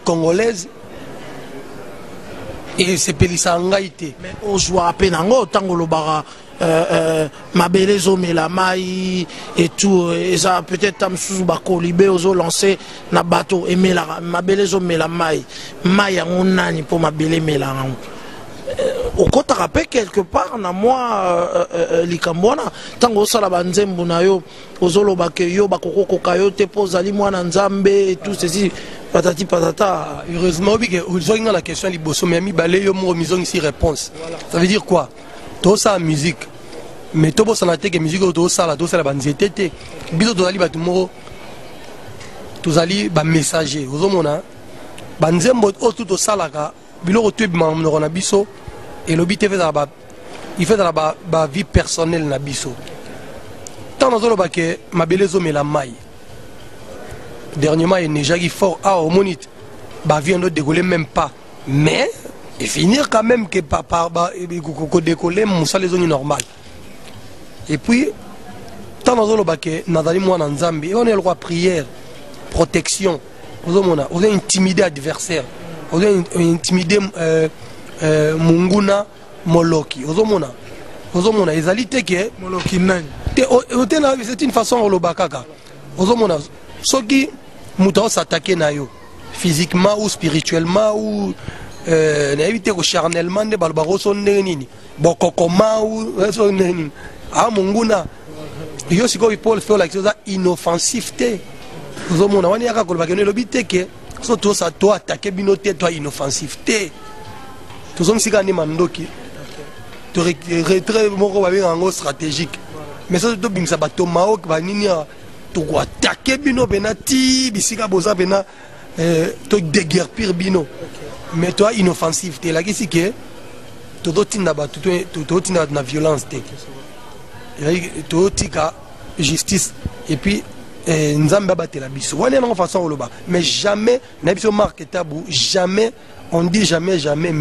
musique congolaise et c'est pelisa ngaité mais on joue à peine en tango le bara mabele zo melamai et tout et ça peut-être tam sous bako libé ozo lancer na bateau et mela mabele zo melamai mai on nani pour mabele melango au côté rappel quelque part na moi likambona tango sala banzembu na yo ozolo bakeyo bakoko kayo te pozali mwana nzambe et tout ceci patati patata. Heureusement oui que aujourd'hui la question liboso mais mi balé yo mo mission ici réponse. Ça veut dire quoi? Tout ça musique mais tout ça na te que musique tout ça la banzete te biso tozali batu moko tozali ba messager ozomona banzembo tout ça la biloko tu bimamno na biso et le but il fait dans la vie personnelle na biso tant dans le que ma belezo mais la maille dernièrement il n'est jamais fort au monite vient de décoller même pas mais et finir quand même que par décoller mon ça les zones normales et puis tant dans le que nadali moi na nzambi on est le roi prière protection on a intimidé adversaire on a intimidé munguna moloki ozomona ezalité que moloki nani c'est une façon de kaka ozomona soki muta s'attaquer na yo physiquement ou spirituellement ou na éviter ko charnellement de balbaro son nini bokokoma ou son nini a munguna yo siko Paul fait la chose inoffensivité ozomona wani yaka ko bakene lobité que so to ça toi attaquer binoté toi inoffensivité tout ça c'est ni mandoki tu retrait moko en stratégique mais ça to bimsa bato mao ba nini to attaquer bino benati bisika boza bena to déguerpir bino mais toi inoffensif te la kisi que to tinda ba to tinda na violence te to tika justice et puis nzamba batela biso wana na façon loba mais jamais na biso marque tabou jamais on dit jamais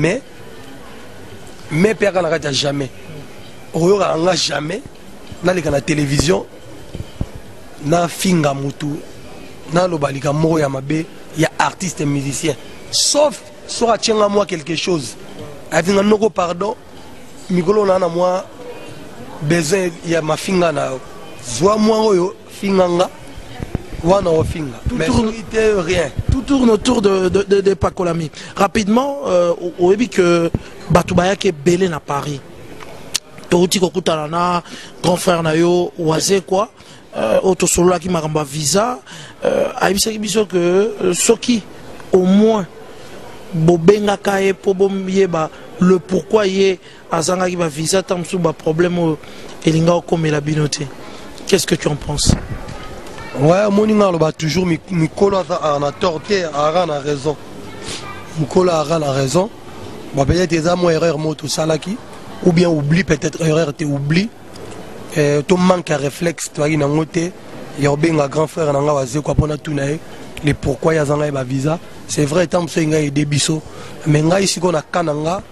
mais père n'a jamais on n'a jamais dans la télévision na finga mutu na lobalika moko ya mabe ya artiste musicien sauf soit tiens moi quelque chose avec un noko pardon mikolo na moi besoin ya ma finga na zwa moi oyo finganga wana o finga mais rien tout tourne autour de Pakolami rapidement au début que Batubaya qui est belé na Paris touti kokutana na grand frère na yo oise quoi auto solo qui m'a visa aibisa biso que soki au moins bobenga kae po bomieba le pourquoi yé azanga qui va visa tam sou ba problème elinga comme la binoté. Qu'est-ce que tu en penses? Ouais, moninga loba toujours mikolo a torté a raison. Mikolo a raison. Bon peut-être des amours erreur moto salaki ou bien oublie peut-être erreur te oublie ton manque à réflexe toi ina ngote ya obenga grand frère nanga waze kwa pona tunae les pourquoi ya zanga ba visa c'est vrai tant que nga aidé biso mais nga ici qu'on a kananga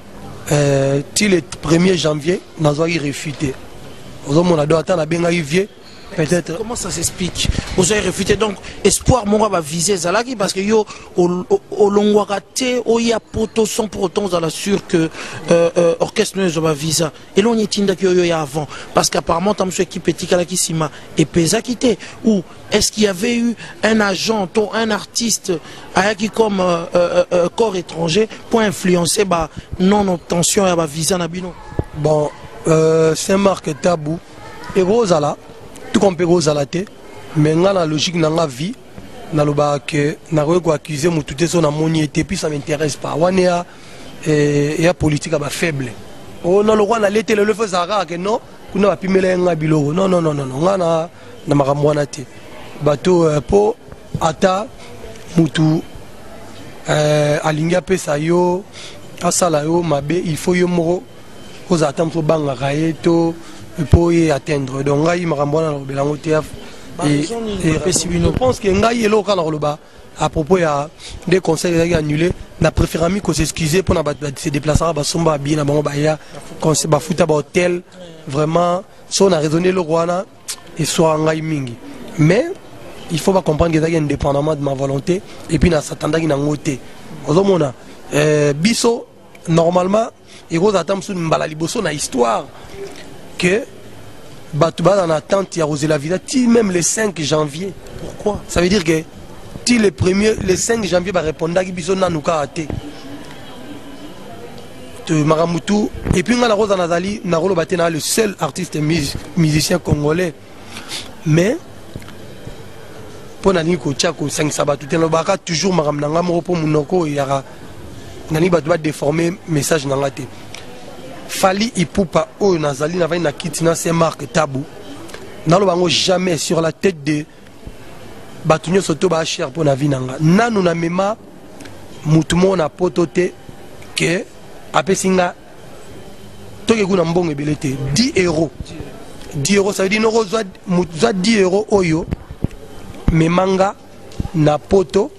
til le 1er janvier nazwa y réfuté ozomona do attendre benga yvier peut-être. Comment ça s'explique? Vous avez réfuté donc espoir mon va viser Zalaki parce que yo au longwakate au ya poto 100% dans la sûr que orchestre ne va visa et l'on y tinda que yo ya avant parce qu'apparemment tam ce qui petit kala qui sima et pesa quitté ou est-ce qu'il y avait eu un agent ou un artiste qui comme corps étranger pour influencer bah non obtention ya ba visa na bino? Bon c'est marque tabou et Rosala tout qu'on peut rosalate mais dans la logique dans la vie dans le bas que n'a pas accusé mon tout son amoni et puis ça m'intéresse pas wania et la politique à faible oh non le roi n'a l'été le feu zara que non qu'on a pu mêler un biloro non na makamwana te bateau po ata mutu alinga pesa yo asala yo mabe il faut yo moro aux attentes pour banga raeto pour y atteindre donc ngai makamwana na belango te et je pense que ngai elo kana le bas à propos ya des conseils annulés na préférami qu'on s'excuser pour se déplacer à basomba bien na bango baya conseil ba futa ba hôtel vraiment si on a raisonné le roi et soit ngai mingi mais il faut pas comprendre que c'est indépendamment de ma volonté et puis na s'attendant na ngoté ozomona biso normalement ego zatam sur mbala liboso na histoire que Batouba en attente il y a osé la vida même le 5 janvier. Pourquoi? Ça veut dire que le 5 janvier va répondre à biso nanuka ate Maramutu et puis la Rosa Nazali Narolo Batena le seul artiste musicien congolais mais pour nani ko tchako 5 sabatu telo baka toujours maram nanga mo po munoko yara nani ba doit déformer message nanga te Fali Ipupa o Nazali na vai na kitina c'est marque tabou nalo bango jamais sur la tête de batunyo soto ba cher pour na vie nanga nanu na mema mutumo na potote que apesinga toke kuna mbongo ebelete 10 euros 10 euros ça veut dire noko zwa 10 euros oyo memanga na poto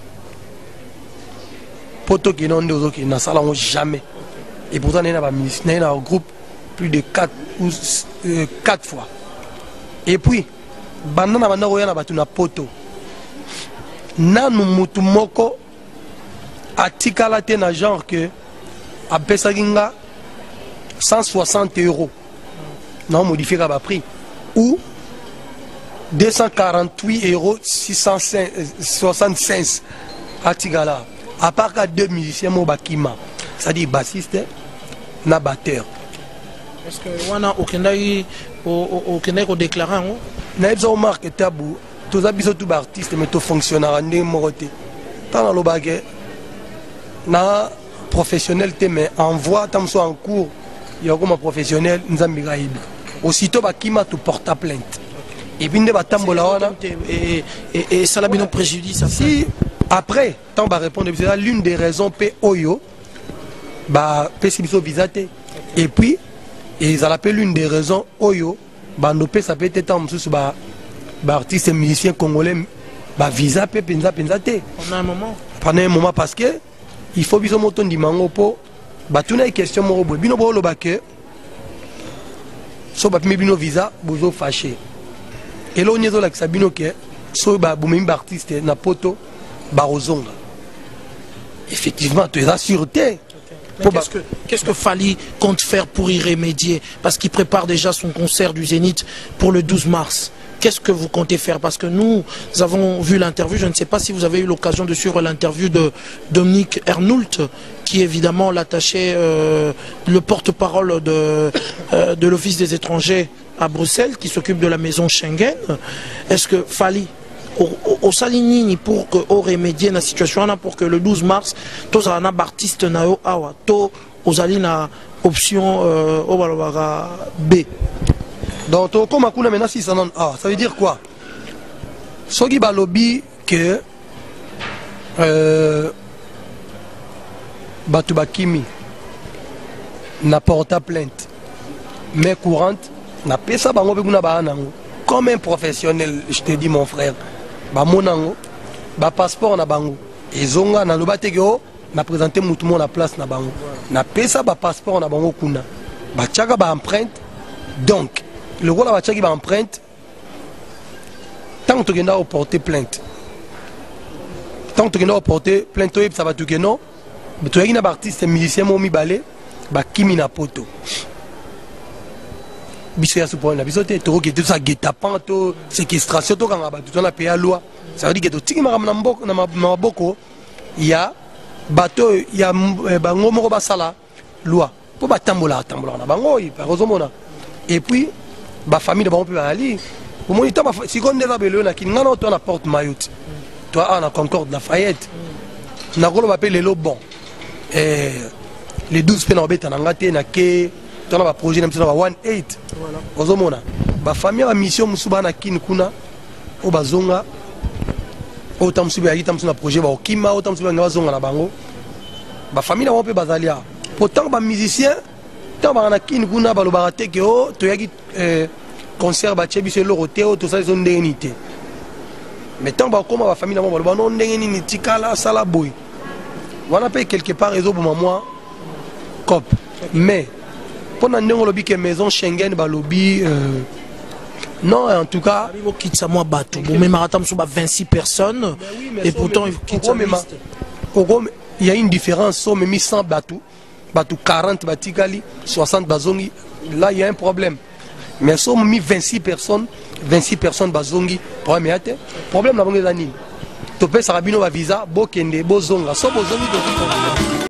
qui non deux qui na salon jamais et pourtant il y a un groupe plus de 4 fois et puis bandana banda koya na batu na poto nanu mutu moko atikala te na genre que apesakinga 160 euros non modifié ka prix ou 248 euros 665 atikala à part que 2 musiciens mo bakima c'est-à-dire bassiste na batteur. Est-ce que wana okendai ko déclarer ngo na ezo marque tabou tous abiso tout artiste mais tout fonctionnaire ndé moroté tant lo bagé na professionnel te mais envoie tamso en cours il y a comme professionnel nzambi gaibi aussitôt bakima tu porte plainte et puis nde batambola wana et ça l'a bien préjudice si après tant ba répondre c'est l'une des raisons pe oyo ba pesibiso visate et puis et ça l'appelle l'une des raisons oyo ba no pe ça peut être en sous ba artiste musicien congolais ba visa pe penza te pendant un moment parce que il faut biso moto ndimango po batuna une question mo bo bino bo lo ba que so ba bino visa bozo fâché et là on est là que sabino que so ba bumimba artiste na poto ba rozonga effectivement tu es la sûreté. Qu'est-ce que Fali compte faire pour y remédier? Parce qu'il prépare déjà son concert du Zénith pour le 12 mars. Qu'est-ce que vous comptez faire? Parce que nous avons vu l'interview, je ne sais pas si vous avez eu l'occasion de suivre l'interview de Dominique Ernoult, qui est évidemment l'attaché, le porte-parole de l'Office des étrangers à Bruxelles, qui s'occupe de la maison Schengen. Est-ce que Fali au Salinini pour que au remédier la situation pour que le 12 mars tous les artistes nayo awa to aux na option au balobara B donc comme akuna maintenant 600 ah ça veut dire quoi soki balobi que batu bakimi na porta plainte mais courante na pesa bango pe kuna ba nango comme un professionnel je te dis mon frère ba monango ba passeport na bango ezonga na lobate ke na présenter mutumo na place na bango na pesa ba passeport na bango kuna ba tchaka ba empreinte donc le rôle ba tchaki ba empreinte tant que tu porter plainte tant que tu porter plainte ça va tout que non tu es un artiste musicien mo mi balé ba kimi na poto biso ya support na biso te to ke tout ça guet-apens to séquestration to kanga ba tout na payer loi ça veut dire que to tiki makam na mboko na maboko ya bato ya bango moko basala loi po batambola na bango par ozomona et puis ba famille de bango pe ali au moins ta si konde la belo na kinga to na porte mayotte toi na Concorde la Fayette na kolo ba pe lelo bon les 12 pe na obeta na ngate na ke dans le projet de 18 ozomona ba famille ba mission musuba na kin kuna o bazonga o tamsuba yi tamsuna projet ba okima o tamsuba nga bazonga na bango ba famille na pe bazalia pourtant ba musicien tant ba na kin kuna ba lo barate ke o to yaki concert ba chebi se lorote o to ça zone d'unité mais tant ba koma ba famille na ba non ndenge ni tikala sala boy wana pe quelque part ezo pour moi cop mais pendant que lobby que maison Schengen ba lobby non en tout cas il quitte ça moi bateau bon mais marathon sur 26 personnes et pourtant il quitte ça il y a une différence, on mis 100 bateaux, 40 batikali, 60 bazongi, là il y a un problème. Mais si on mis 26 personnes bazongi, problème n'a pas de nini. Tu peux faire un visa, bokende, bozonga, so bozongi de